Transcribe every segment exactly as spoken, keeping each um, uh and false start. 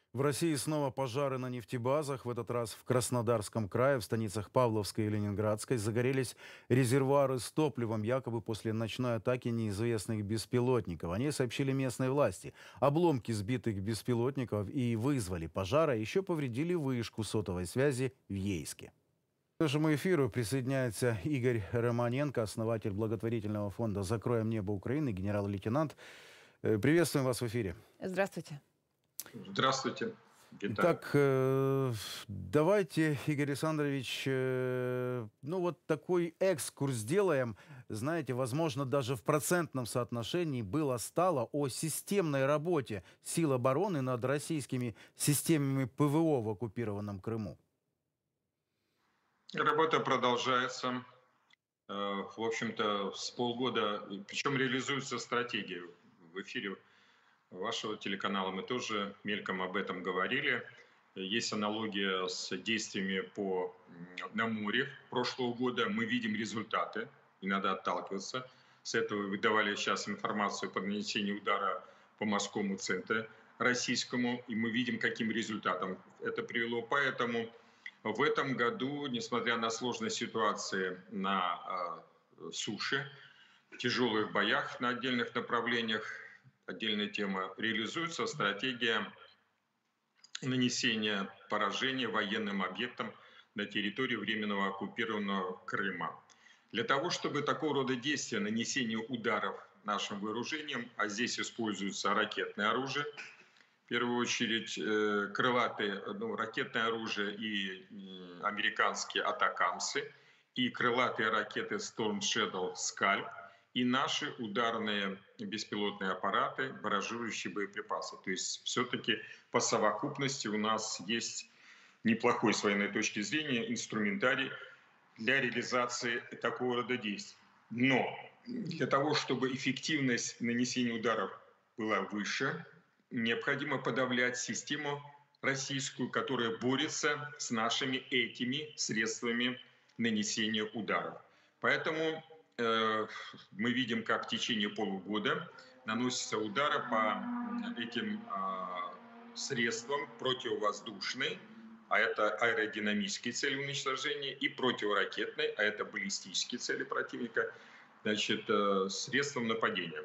В России снова пожары на нефтебазах. В этот раз в Краснодарском крае, в станицах Павловской и Ленинградской, загорелись резервуары с топливом, якобы после ночной атаки неизвестных беспилотников. Они сообщили местные власти. Обломки сбитых беспилотников и вызвали пожар, а еще повредили вышку сотовой связи в Ейске. К нашему эфиру присоединяется Игорь Романенко, основатель благотворительного фонда «Закроем небо Украины», генерал-лейтенант. Э, Приветствуем вас в эфире. Здравствуйте. Здравствуйте, витаю. Так, э, давайте, Игорь Александрович, э, ну вот такой экскурс сделаем. Знаете, возможно, даже в процентном соотношении было-стало о системной работе сил обороны над российскими системами ПВО в оккупированном Крыму. Работа продолжается. Э, В общем-то, с полгода, и причем реализуется стратегия. В эфире вашего телеканала мы тоже мельком об этом говорили. Есть аналогия с действиями по, м, на море прошлого года. Мы видим результаты, и надо отталкиваться. С этого вы давали сейчас информацию по нанесению удара по морскому центру российскому, и мы видим, каким результатом это привело. Поэтому в этом году, несмотря на сложные ситуации на э, суше, в тяжелых боях на отдельных направлениях, отдельная тема, реализуется стратегия нанесения поражения военным объектам на территории временного оккупированного Крыма. Для того, чтобы такого рода действия, нанесение ударов нашим вооружением, а здесь используется ракетное оружие, в первую очередь э, крылатые, ну, ракетное оружие и э, американские атакамсы, и крылатые ракеты Storm Shadow Scalp, и наши ударные беспилотные аппараты, баражирующие боеприпасы. То есть все-таки по совокупности у нас есть неплохой с военной точки зрения инструментарий для реализации такого рода действий. Но для того, чтобы эффективность нанесения ударов была выше, необходимо подавлять систему российскую, которая борется с нашими этими средствами нанесения ударов. Поэтому э, мы видим, как в течение полугода наносятся удары по этим э, средствам противовоздушной, а это аэродинамические цели уничтожения, и противоракетной, а это баллистические цели противника, значит, э, средством нападения.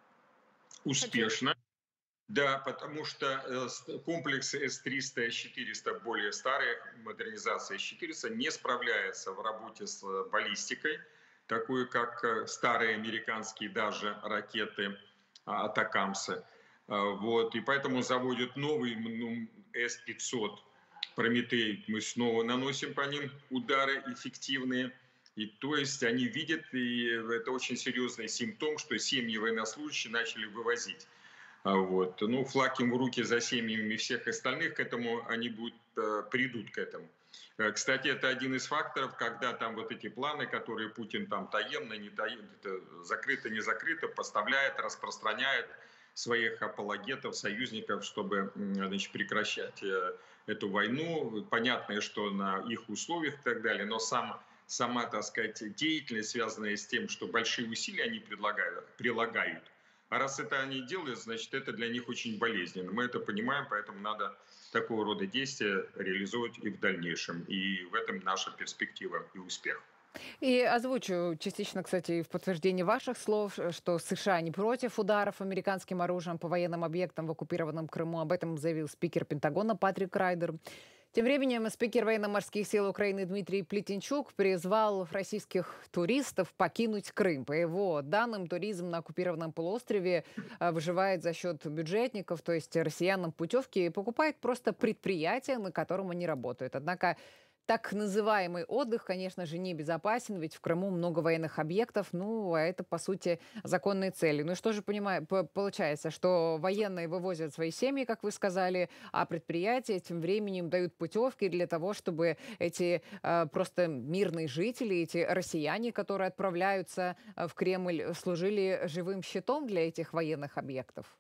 Успешно. Да, потому что э, комплексы С триста и С четыреста, более старые, модернизация С четыреста, не справляется в работе с баллистикой, такой как э, старые американские даже ракеты а, Атакамсы. А, вот, и поэтому заводят новый, ну, С пятьсот Прометей, мы снова наносим по ним удары эффективные. И то есть они видят, и это очень серьезный симптом, что семьи военнослужащих начали вывозить. А вот. Ну, флаг им в руки за семьями всех остальных, к этому они будут, э, придут к этому. Э, Кстати, это один из факторов, когда там вот эти планы, которые Путин там таемно, не таемно, закрыто, не закрыто, поставляет, распространяет своих апологетов, союзников, чтобы, значит, прекращать э, эту войну. Понятно, что на их условиях и так далее, но сам, сама, так сказать, деятельность, связанная с тем, что большие усилия они предлагают, прилагают, а раз это они делают, значит, это для них очень болезненно. Мы это понимаем, поэтому надо такого рода действия реализовывать и в дальнейшем. И в этом наша перспектива и успех. И озвучу частично, кстати, и в подтверждение ваших слов, что США не против ударов американским оружием по военным объектам в оккупированном Крыму. Об этом заявил спикер Пентагона Патрик Райдер. Тем временем спикер военно-морских сил Украины Дмитрий Плетенчук призвал российских туристов покинуть Крым. По его данным, туризм на оккупированном полуострове э, выживает за счет бюджетников, то есть россиянам путевки покупает просто предприятие, на котором они работают. Однако так называемый отдых, конечно же, небезопасен, ведь в Крыму много военных объектов, ну, а это, по сути, законные цели. Ну и что же понимаю, получается, что военные вывозят свои семьи, как вы сказали, а предприятия тем временем дают путевки для того, чтобы эти э, просто мирные жители, эти россияне, которые отправляются в Кремль, служили живым щитом для этих военных объектов?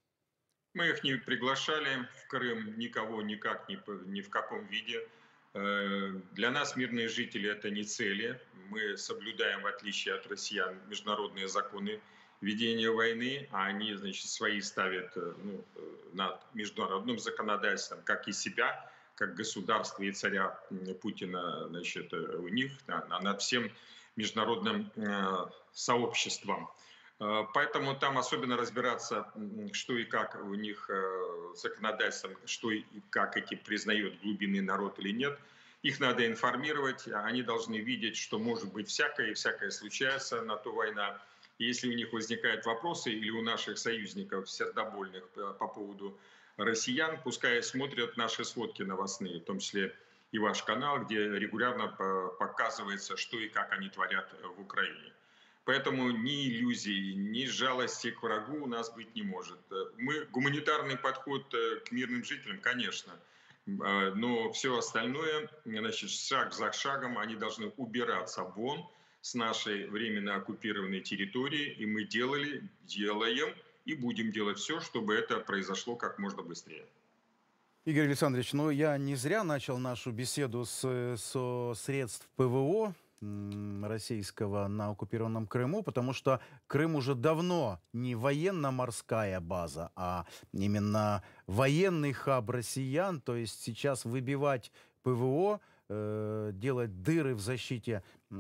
Мы их не приглашали в Крым, никого никак, ни, по- ни в каком виде. Э, Для нас мирные жители — это не цели. Мы соблюдаем, в отличие от россиян, международные законы ведения войны, а они, значит, свои ставят э, ну, э, над международным законодательством, как и себя, как государство и царя м, Путина, значит, э, у них, да, а над всем международным э, сообществом. Э, Поэтому там особенно разбираться, м, что и как у них э, законодательством, что и как эти признает глубинный народ или нет. Их надо информировать, они должны видеть, что может быть всякое, и всякое случается, на то война. И если у них возникают вопросы или у наших союзников сердобольных э, по поводу россиян, пускай смотрят наши сводки новостные, в том числе и ваш канал, где регулярно по- показывается, что и как они творят э, в Украине. Поэтому ни иллюзий, ни жалости к врагу у нас быть не может. Э, Мы гуманитарный подход э, к мирным жителям, конечно, Э, но все остальное, значит, шаг за шагом они должны убираться вон с нашей временно оккупированной территории, и мы делали, делаем и будем делать все, чтобы это произошло как можно быстрее. Игорь Александрович, ну я не зря начал нашу беседу с, со средств ПВО м, российского на оккупированном Крыму, потому что Крым уже давно не военно-морская база, а именно военный хаб россиян. То есть сейчас выбивать ПВО, э, делать дыры в защите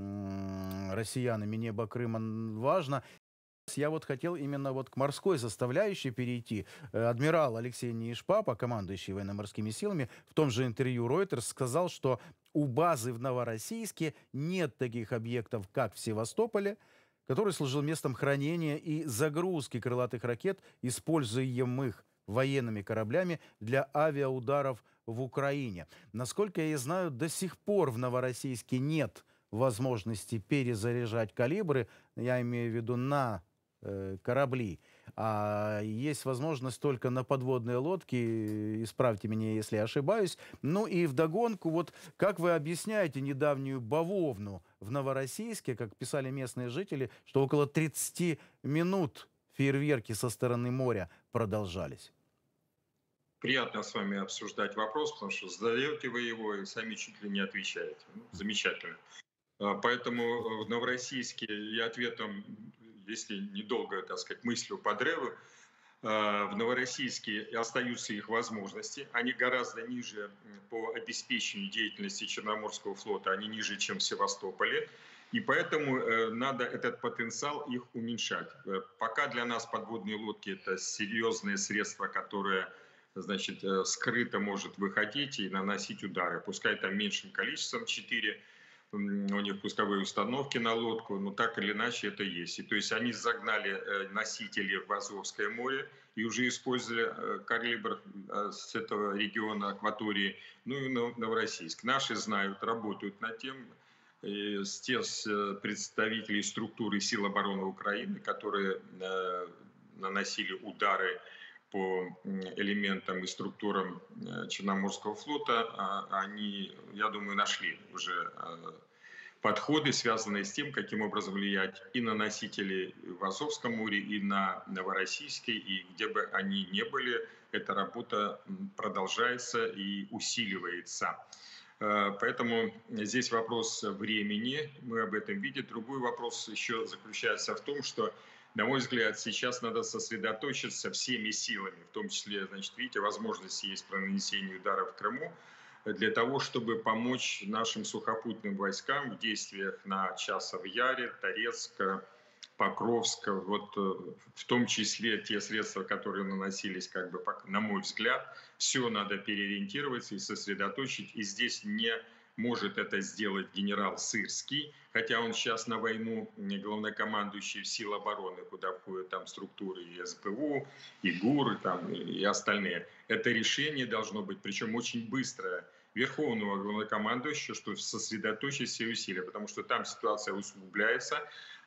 м, россиянами неба Крыма н- важно. Я вот хотел именно вот к морской составляющей перейти. Э, Адмирал Алексей Нишпапа, командующий военно-морскими силами, в том же интервью Reuters сказал, что у базы в Новороссийске нет таких объектов, как в Севастополе, который служил местом хранения и загрузки крылатых ракет, используемых военными кораблями для авиаударов в Украине. Насколько я знаю, до сих пор в Новороссийске нет возможности перезаряжать калибры, я имею в виду на э, корабли, а есть возможность только на подводные лодки, исправьте меня, если я ошибаюсь. Ну и вдогонку, вот как вы объясняете недавнюю бавовну в Новороссийске, как писали местные жители, что около тридцати минут фейерверки со стороны моря продолжались? Приятно с вами обсуждать вопрос, потому что задаете вы его и сами чуть ли не отвечаете. Ну, замечательно. А, Поэтому э, в Новороссийске и ответом, если недолго, так сказать, мыслью подрыву, в Новороссийске остаются их возможности. Они гораздо ниже м, по обеспечению деятельности Черноморского флота, они ниже, чем в Севастополе. И поэтому э, надо этот потенциал их уменьшать. Э, Пока для нас подводные лодки — это серьезное средство, которое, значит, э, скрыто может выходить и наносить удары. Пускай там меньшим количеством, четыре у них пусковые установки на лодку, но так или иначе это есть. И то есть они загнали э, носители в Азовское море и уже использовали э, калибр э, с этого региона акватории, ну и Нов- Новороссийск. Наши знают, работают над тем, э, с те с, э, представителей структуры сил обороны Украины, которые э, наносили удары по м, элементам и структурам э, Черноморского флота, а, они, я думаю, нашли уже э, подходы, связанные с тем, каким образом влиять и на носителей в Азовском море, и на Новороссийске, и где бы они ни были, эта работа м, продолжается и усиливается. Э, Поэтому здесь вопрос времени, мы об этом видим. Другой вопрос еще заключается в том, что, на мой взгляд, сейчас надо сосредоточиться всеми силами, в том числе, значит, видите, возможность есть про нанесение удара в Крыму, для того, чтобы помочь нашим сухопутным войскам в действиях на Часов Яре, Торецк, Покровск, вот э, в том числе те средства, которые наносились, как бы, пок- на мой взгляд, все надо переориентироваться и сосредоточить. И здесь не может это сделать генерал Сырский, хотя он сейчас на войну м, главнокомандующий сил обороны, куда входят там структуры и СБУ, и ГУР, и, там, и остальные. Это решение должно быть, причем очень быстрое, верховного главнокомандующего, что сосредоточить все усилия, потому что там ситуация усугубляется,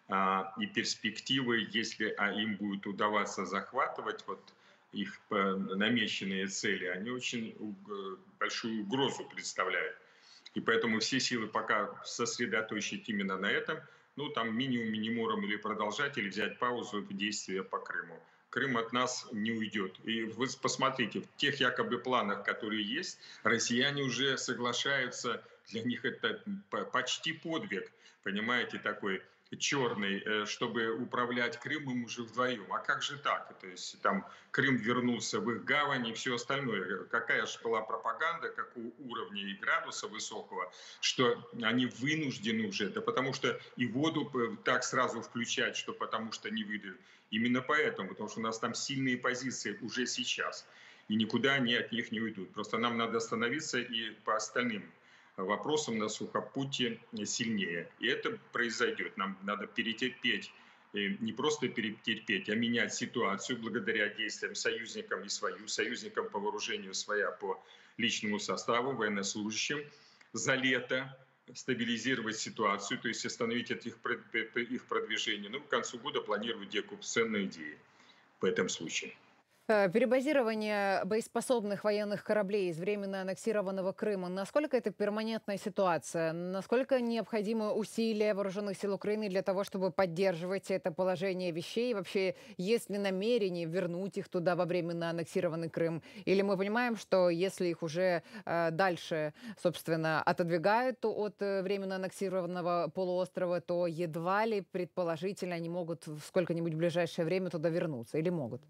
а, и перспективы, если а, им будет удаваться захватывать вот их э, намеченные цели, они очень уг- большую угрозу представляют. И поэтому все силы пока сосредоточить именно на этом. Ну, там минимум минимумом или продолжать, или взять паузу в действия по Крыму. Крым от нас не уйдет. И вы посмотрите, в тех якобы планах, которые есть, россияне уже соглашаются, для них это почти подвиг, понимаете, такой, черный, э, чтобы управлять Крымом уже вдвоем. А как же так? То есть там Крым вернулся в их гавань и все остальное. Какая же была пропаганда, какого уровня и градуса высокого, что они вынуждены уже, да потому что и воду п- так сразу включать, что потому что не выдают. Именно поэтому, потому что у нас там сильные позиции уже сейчас. И никуда они от них не уйдут. Просто нам надо остановиться и по остальным вопросам на сухопутье сильнее. И это произойдет. Нам надо перетерпеть, э, не просто перетерпеть, а менять ситуацию благодаря действиям союзникам и свою, союзникам по вооружению своя по личному составу, военнослужащим за лето стабилизировать ситуацию, то есть остановить это их, их продвижение. Ну, к концу года планирую декупационные идеи в этом случае. Э, Перебазирование боеспособных военных кораблей из временно аннексированного Крыма. Насколько это перманентная ситуация? Насколько необходимы усилия вооруженных сил Украины для того, чтобы поддерживать это положение вещей? Вообще, есть ли намерение вернуть их туда во временно аннексированный Крым? Или мы понимаем, что если их уже э, дальше, собственно, отодвигают от э, временно аннексированного полуострова, то едва ли, предположительно, они могут в сколько-нибудь ближайшее время туда вернуться? Или могут?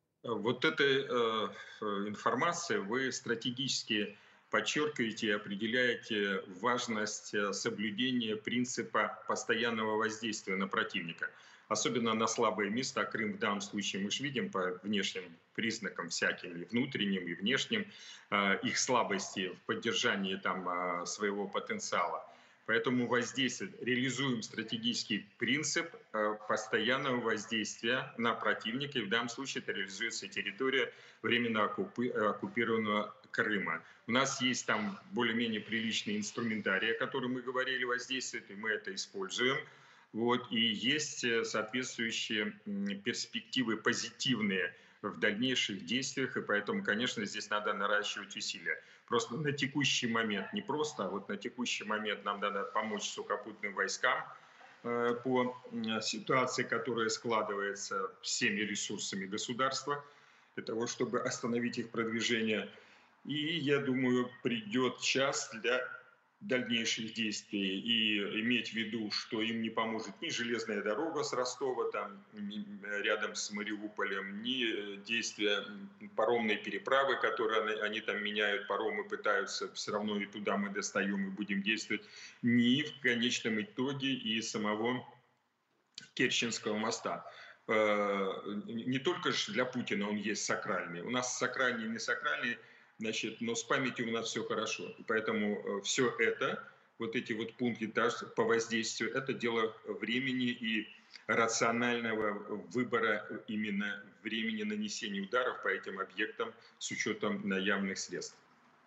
Вот этой э, информацией вы стратегически подчеркиваете и определяете важность э, соблюдения принципа постоянного воздействия на противника. Особенно на слабые места. Крым в данном случае мы же видим по внешним признакам всяким, и внутренним, и внешним, э, их слабости в поддержании там э, своего потенциала. Поэтому воздействие, реализуем стратегический принцип э, постоянного воздействия на противника. И в данном случае это реализуется территория временно оккупи- оккупированного Крыма. У нас есть там более-менее приличный инструментарий, о котором мы говорили, воздействует, и мы это используем. Вот, и есть э, соответствующие м, перспективы позитивные в дальнейших действиях, и поэтому, конечно, здесь надо наращивать усилия. Просто на текущий момент, не просто, а вот на текущий момент нам надо помочь сухопутным войскам э, по м, ситуации, которая складывается всеми ресурсами государства, для того, чтобы остановить их продвижение. И, я думаю, придет час для дальнейших действий и иметь в виду, что им не поможет ни железная дорога с Ростова, там, рядом с Мариуполем, ни действия паромной переправы, которые они, они там меняют паромы, пытаются, все равно и туда мы достаем и будем действовать, ни в конечном итоге и самого Керченского моста. Не только же для Путина он есть сакральный. У нас сакральный, не сакральный, значит, но с памятью у нас все хорошо. И поэтому все это, вот эти вот пункты по воздействию, это дело времени и рационального выбора именно времени нанесения ударов по этим объектам с учетом наявных средств.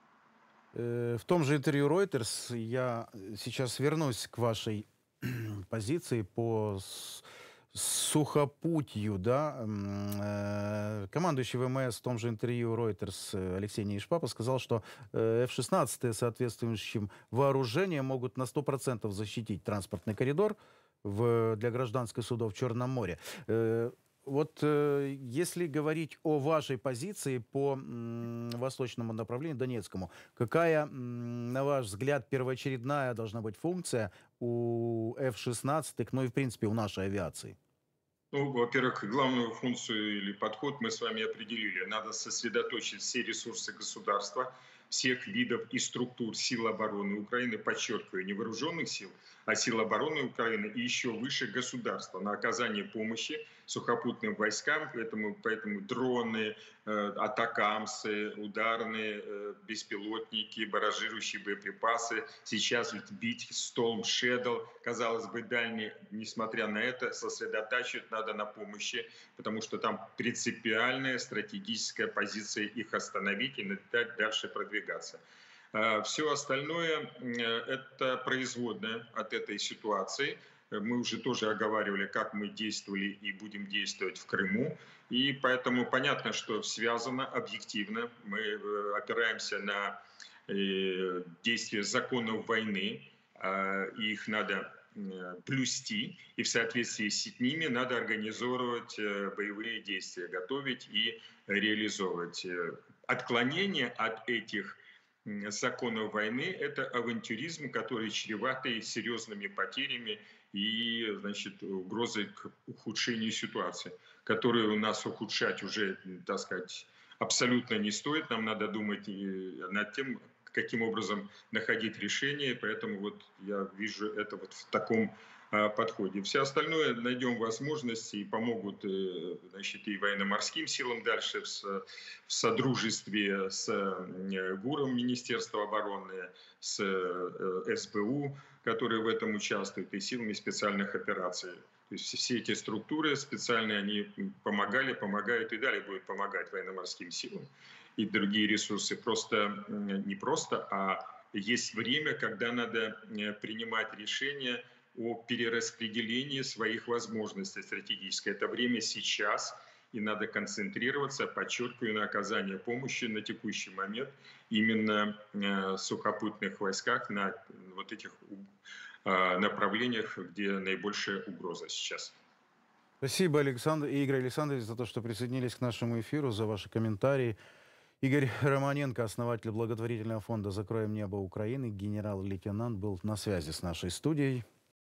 Э, В том же интервью Reuters я э, сейчас вернусь к вашей позиции по с- сухопутью, да. М, э, Командующий ВМС в том же интервью Reuters э, Алексей Неишпапа сказал, что э, эф шестнадцать соответствующим вооружением могут на сто процентов защитить транспортный коридор в, для гражданских судов в Черном море. Э, Вот э, если говорить о вашей позиции по м, восточному направлению, Донецкому, какая, м, на ваш взгляд, первоочередная должна быть функция у эф шестнадцать, ну и, в принципе, у нашей авиации? Ну, во-первых, главную функцию или подход мы с вами определили. Надо сосредоточить все ресурсы государства, всех видов и структур сил обороны Украины, подчеркиваю, не вооруженных сил, а сил обороны Украины и еще выше государства на оказание помощи сухопутным войскам, поэтому, поэтому дроны, э, атакамсы, ударные э, беспилотники, баражирующие боеприпасы, сейчас ведь бить Storm Shadow, казалось бы, дальние, несмотря на это, сосредотачивать надо на помощи, потому что там принципиальная стратегическая позиция их остановить и дать дальше продвигаться. Все остальное э, – это производное от этой ситуации. Мы уже тоже оговаривали, как мы действовали и будем действовать в Крыму. И поэтому понятно, что связано объективно. Мы э, опираемся на э, действия законов войны. Их надо плюсти, и в соответствии с ними надо организовывать боевые действия, готовить и реализовывать. Отклонение от этих законов войны – это авантюризм, который чреватый серьезными потерями и, значит, угрозой к ухудшению ситуации, которую у нас ухудшать уже, так сказать, абсолютно не стоит. Нам надо думать над тем, каким образом находить решение, поэтому вот я вижу это вот в таком подходе. Все остальное найдем возможности и помогут, значит, и военно-морским силам дальше в, в содружестве с ГУРом Министерства обороны, с СБУ, которые в этом участвуют, и силами специальных операций. То есть все эти структуры специальные, они помогали, помогают и далее будут помогать военно-морским силам и другие ресурсы. Просто не просто, а есть время, когда надо принимать решения о перераспределении своих возможностей стратегической. Это время сейчас, и надо концентрироваться, подчеркиваю, на оказании помощи на текущий момент именно э, сухопутных войсках на вот этих э, направлениях, где наибольшая угроза сейчас. Спасибо, Александр и Игорь Александрович, за то, что присоединились к нашему эфиру, за ваши комментарии. Игорь Романенко, основатель благотворительного фонда «Закроем небо Украины», генерал-лейтенант, был на связи с нашей студией.